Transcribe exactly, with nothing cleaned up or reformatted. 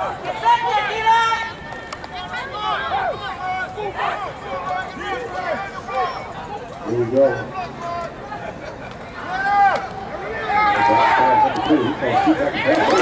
Here we go. Two. He's going to shoot that pass.